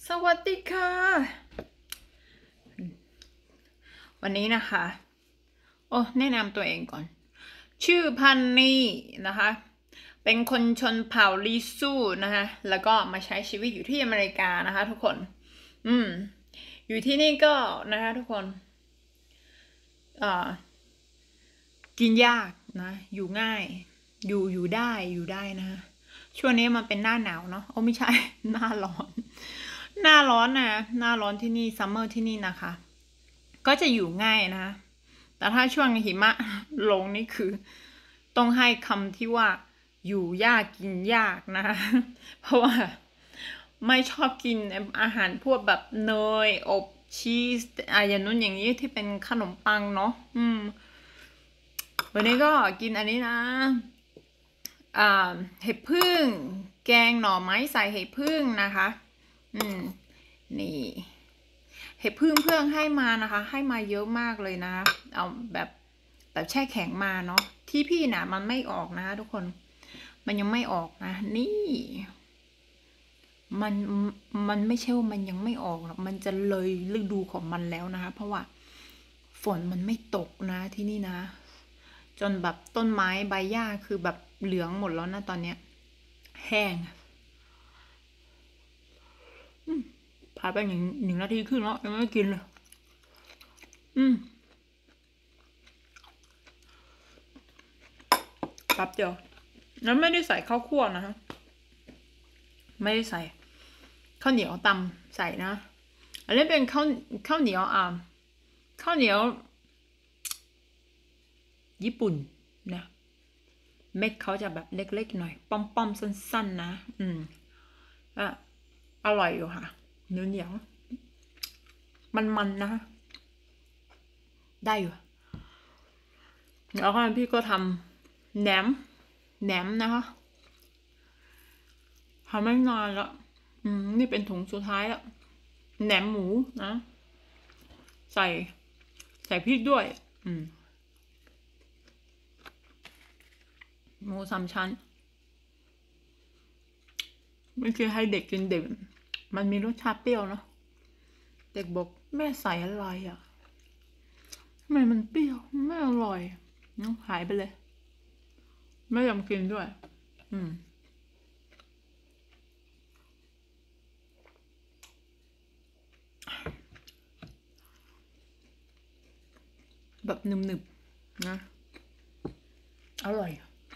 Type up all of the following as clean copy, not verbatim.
สวัสดีค่ะ วันนี้นะคะแนะนำตัวเองก่อน ชื่อพันนี่นะคะ เป็นคนชนเผ่าลิซูนะคะ แล้วก็มาใช้ชีวิตอยู่ที่อเมริกานะคะทุกคน อยู่ที่นี่ก็นะคะทุกคนกินยากนะ อยู่ง่าย อยู่ได้นะช่วงนี้มันเป็นหน้าหนาวเนาะไม่ใช่ หน้าร้อน หน้าร้อนนะหน้าร้อนที่นี่ซัมเมอร์ที่นี่นะคะ ก็จะอยู่ง่ายนะ แต่ถ้าช่วงหิมะลงนี่คือ ต้องให้คำที่ว่าอยู่ยากกินยากนะคะ เพราะว่าไม่ชอบกินอาหารพวกแบบเนยอบชีสอย่างนู้นอย่างนี้ที่เป็นขนมปังเนาะวันนี้ก็กินอันนี้นะเห็ดผึ้งแกงหน่อไม้ใส่เห็ดผึ้งนะคะนี่เห็ดผึ้งเพื่อนให้มานะคะให้มาเยอะมากเลยนะเอาแบบแช่แข็งมาเนาะที่พี่นะมันไม่ออกนะทุกคนมันยังไม่ออกนะนี่มันไม่ใช่ว่ามันยังไม่ออกหรอกมันจะเลยฤดูของมันแล้วนะคะเพราะว่าฝนมันไม่ตกนะที่นี่นะจนแบบต้นไม้ใบหญ้าคือแบบเหลืองหมดแล้วนะตอนเนี้ยแห้งผ่านไป1 นาทีครึ่งแล้วยังไม่กินเลยแป๊บเดียวแล้วไม่ได้ใส่ข้าวคั่วนะฮะไม่ได้ใส่ข้าวเหนียวตำใส่นะอันนี้เป็นข้าวเหนียวข้าวเหนียวญี่ปุ่นนะเม็ดเขาจะแบบเล็กๆหน่อยป้อมๆสั้นๆนะอร่อยอยู่ค่ะเหนียวมันนะได้อยู่แล้วก็พี่ก็ทำแหนมนะคะทำไม่นานแล้วนี่เป็นถุงสุดท้ายแล้วแหนมหมูนะใส่พริกด้วยหมู3 ชั้นไม่เคยให้เด็กกินเด็กมันมีรสชาติเปรี้ยวเนาะเด็กบอกแม่ใส่อะไรทำไมมันเปรี้ยวไม่อร่อยหายไปเลยไม่ยอมกินด้วยแบบหนึบๆนะอร่อย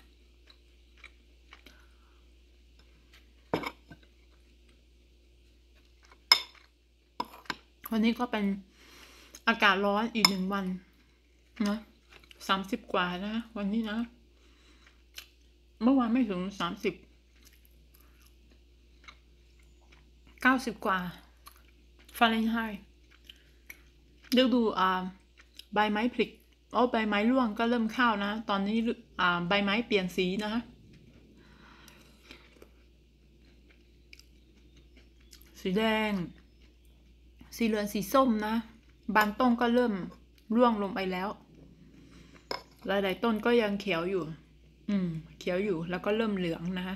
วันนี้ก็เป็นอากาศร้อนอีก1 วันนะ30 กว่านะวันนี้นะเมื่อวานไม่ถึง30 90 กว่าฟาเรนไฮต์เดี๋ยวดูใบไม้ผลิใบไม้ร่วงก็เริ่มเข้านะตอนนี้ใบไม้เปลี่ยนสีนะสีแดงสีเหลืองสีส้มนะบางต้นก็เริ่มร่วงลงไปแล้วหลายๆต้นก็ยังเขียวอยู่เขียวอยู่แล้วก็เริ่มเหลืองนะคะ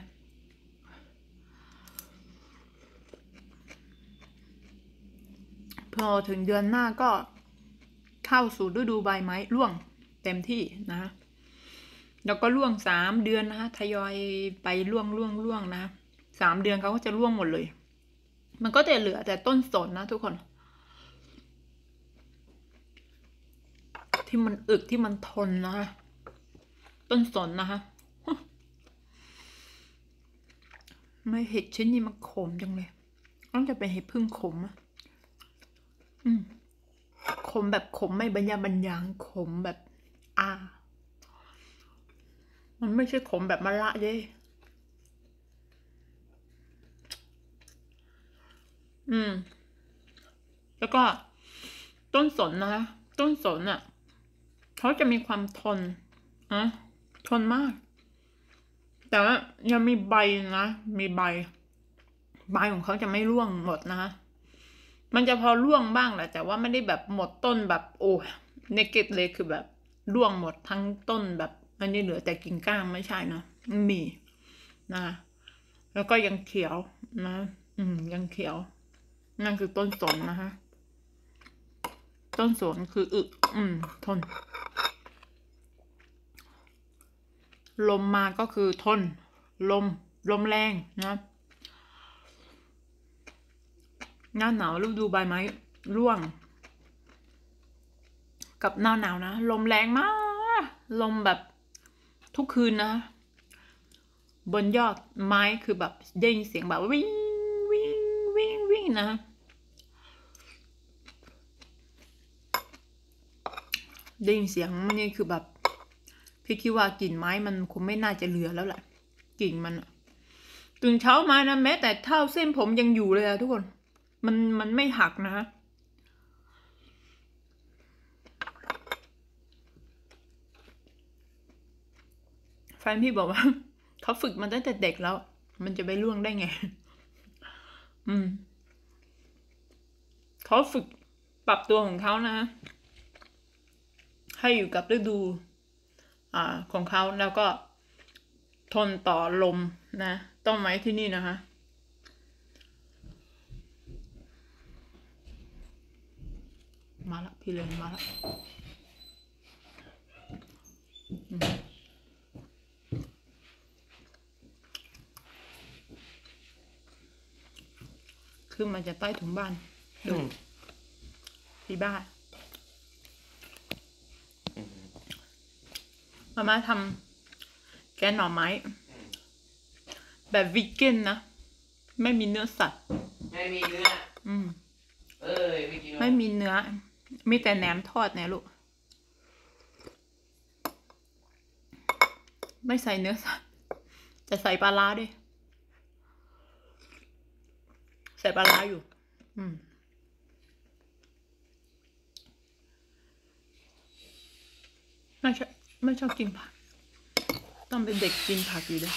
พอถึงเดือนหน้าก็เข้าสู่ฤดูใบไม้ร่วงเต็มที่นะแล้วก็ร่วง3 เดือนนะคะทยอยไปร่วงนะ3 เดือนเขาก็จะร่วงหมดเลยมันก็จะเหลือแต่ต้นสนนะทุกคนที่มันอึดที่มันทนนะคะต้นสนนะคะไม่เห็ดชิ้นนี้มันขมจังเลยต้องจะเป็นเห็ดพึ่งขมขมแบบขมไม่บรรยางขมแบบมันไม่ใช่ขมแบบมะระเด้แล้วก็ต้นสนนะคะต้นสนอ่ะเขาจะมีความทนทนมากแต่ว่ายังมีใบนะมีใบของเขาจะไม่ร่วงหมดนะคะมันจะพอร่วงบ้างแหละแต่ว่าไม่ได้แบบหมดต้นแบบเนเกตเลยคือแบบร่วงหมดทั้งต้นแบบอันนี้เหลือแต่กิ่งก้านไม่ใช่นะมีนะแล้วก็ยังเขียวนะยังเขียวนั่นคือต้นสนนะคะต้นสนคือทนลมมาก็คือทนลมแรงนะหน้าหนาวฤดูใบไม้ร่วงกับหน้าหนาวนะลมแรงมากลมแบบทุกคืนนะบนยอดไม้คือแบบได้ยินเสียงแบบวิ่งนะได้ยินเสียงนี่คือแบบพี่คิดว่ากลิ่นไม้มันคงไม่น่าจะเหลือแล้วแหละกลิ่นมันตื่นเช้ามานะแม้แต่เท้าเส้นผมยังอยู่เลยอะทุกคนมันไม่หักนะแฟนพี่บอกว่าเขาฝึกมาตั้งแต่เด็กแล้วมันจะไปล่วงได้ไงเขาฝึกปรับตัวของเขานะให้อยู่กับฤดูของเขาแล้วก็ทนต่อลมนะต้นไม้ที่นี่นะคะมาละพี่เลนมาละขึ้นมาจากใต้ถุนบ้านดูที่บ้านมาทำแกงหน่อไม้แบบวิกเกนนะไม่มีเนื้อสัตว์ไม่มีเนื้อไม่มีเนื้อมีแต่แหนมทอดเนี่ยลูกไม่ใส่เนื้อสัตว์จะใส่ปลาร้าด้วยใส่ปลาร้าอยู่ไม่ชอบกินผักต้องเป็นเด็กกินผักอยู่ด้วย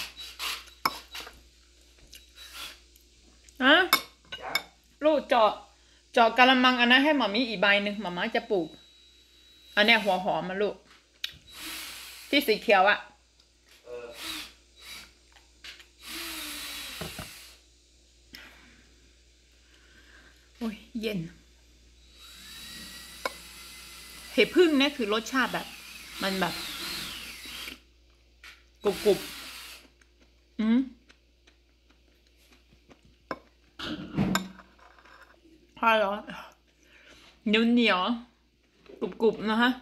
ลูกเจาะกะละมังอันนั้นให้หมามีอีกใบหนึ่งหมาม่าจะปลูกอันเนี้ยหัวหอมมาลูกที่สีเขียวอะโอ้ยเย็นเห็ดพึ่งเนี่ยคือรสชาติแบบมันแบบกรุบพอแล้วเหนียวกรุบนะฮะ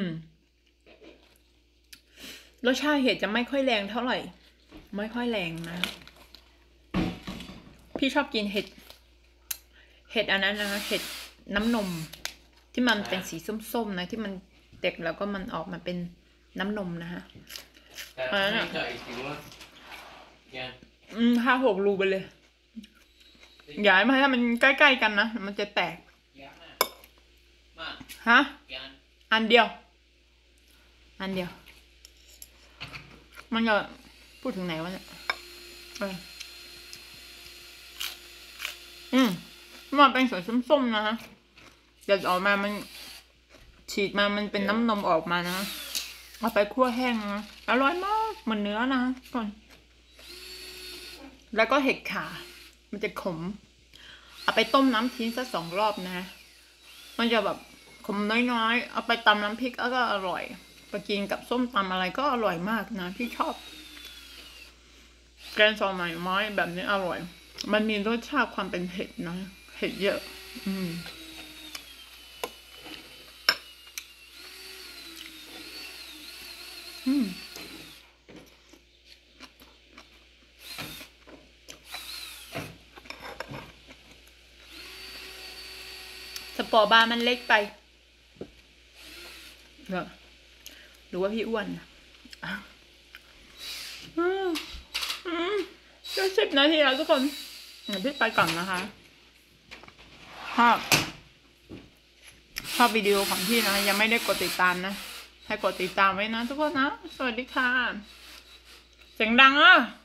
รสชาติเห็ดจะไม่ค่อยแรงเท่าไหร่ไม่ค่อยแรงนะพี่ชอบกินเห็ดอันนั้นนะเห็ดน้ำนมที่มันเป็นสีส้มๆนะที่มันเด็กแล้วก็มันออกมาเป็นน้ำนมนะฮะอันนั้นอ่ะ5-6 รูไปเลยอย่าให้ถ้ามันใกล้ๆกันนะมันจะแตกฮะอันเดียวมันจะพูดถึงไหนวะเนี่ยมันเป็นสีส้มๆนะฮะเดี๋ยวออกมามันฉีดมามันเป็นน้ำนมออกมานะเอาไปคั่วแห้งนะอร่อยมากเหมือนเนื้อนะก่อนแล้วก็เห็ดขามันจะขมเอาไปต้มน้ำทิ้งสัก2 รอบนะมันจะแบบขมน้อยๆเอาไปตำน้ำพริกแล้วก็อร่อยไปกินกับส้มตำอะไรก็อร่อยมากนะพี่ชอบแกงซอหน่อไม้แบบนี้อร่อยมันมีรสชาติความเป็นเห็ดนะเห็ดเยอะสปอร์บาร์มันเล็กไปหรือว่าพี่อ้วนก็10 นาทีแล้วทุกคนเดี๋ยวพี่ไปก่อนนะคะชอบวิดีโอของพี่นะยังไม่ได้กดติดตามนะให้กดติดตามไว้นะทุกคนนะสวัสดีค่ะเสียงดังอ่ะ